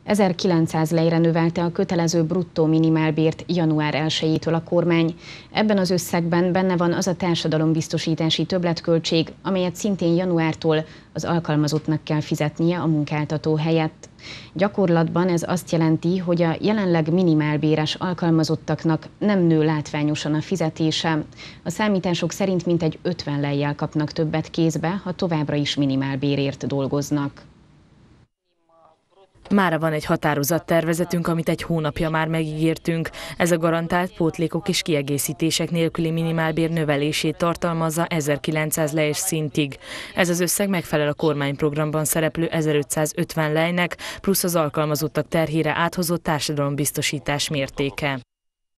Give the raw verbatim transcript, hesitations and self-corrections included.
ezerkilencszáz lejre növelte a kötelező bruttó minimálbért január elsejétől a kormány. Ebben az összegben benne van az a társadalombiztosítási többletköltség, amelyet szintén januártól az alkalmazottnak kell fizetnie a munkáltató helyett. Gyakorlatban ez azt jelenti, hogy a jelenleg minimálbéres alkalmazottaknak nem nő látványosan a fizetése. A számítások szerint mintegy ötven lejjel kapnak többet kézbe, ha továbbra is minimálbérért dolgoznak. Mára van egy határozattervezetünk, amit egy hónapja már megígértünk. Ez a garantált pótlékok és kiegészítések nélküli minimálbér növelését tartalmazza ezerkilencszáz lejes szintig. Ez az összeg megfelel a kormányprogramban szereplő ezerötszázötven lejnek, plusz az alkalmazottak terhére áthozott társadalombiztosítás mértéke.